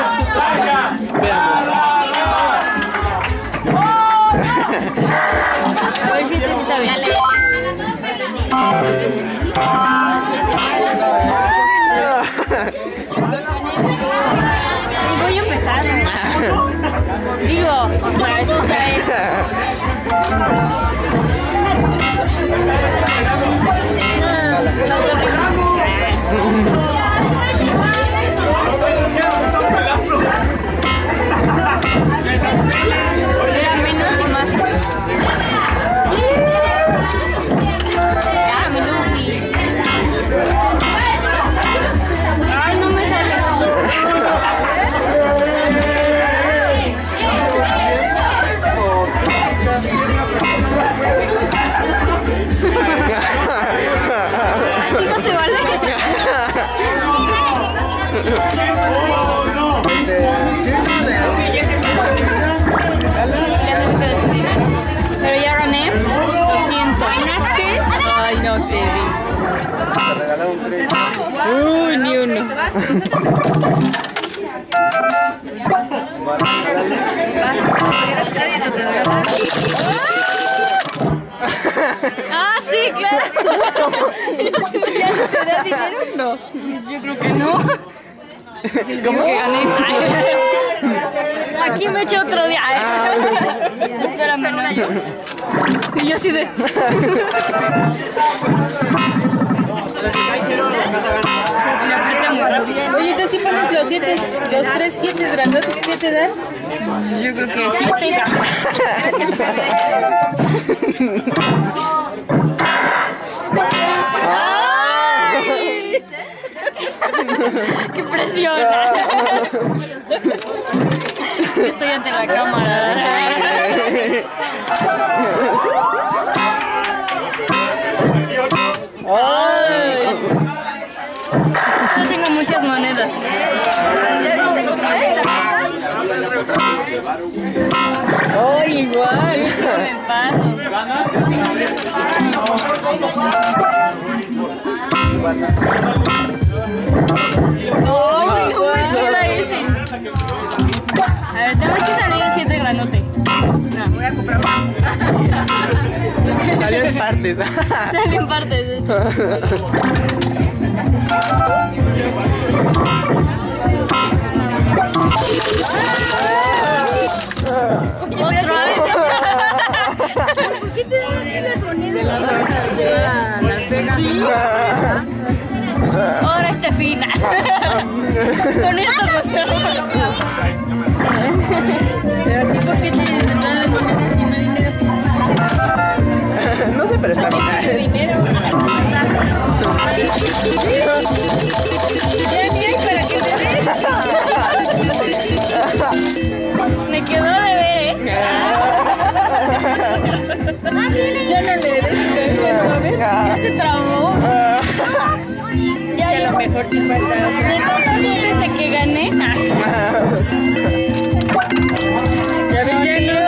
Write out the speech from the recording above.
Veamos. A ver si este sí está bien. Voy a empezar. Digo, para escuchar esto. Era menos y más. Ah, mi Luffy. Ay, no me sale. Así no se vale. Pero ya gané 200. ¿Ganaste? Ay, no te vi. Uy, ni uno. Ah, sí, claro. ¿Ya no te da dinero? No. Yo creo que no. ¿Cómo que gané? Aquí me eché otro día. Espérame, no. Y yo así de... Oye, entonces si pones los 3 7 grandotes, ¿qué te dan? Yo creo que 7. ¡Ay! ¡Qué presión! Estoy ante la cámara. ¡Ay! Yo tengo muchas monedas. Oh, igual. Me paso. ¡Ay, no me queda ese! A ver, tengo que salir el 7 granote. No, voy a comprar más. Salió en partes. Salió en partes, de hecho. ¡Otro! ¿Por qué te dan las monedas? Las Vegas. Ahora este fina. Con esto Pero a ti, ¿por qué te dan las monedas y no dinero? No sé, pero está bien. Dinero. Ya, mira, para que te me quedó de ver, Ya no le des, Ya se trabó. Ya, a lo mejor sí falta. desde que gané. Ya ves, ya no.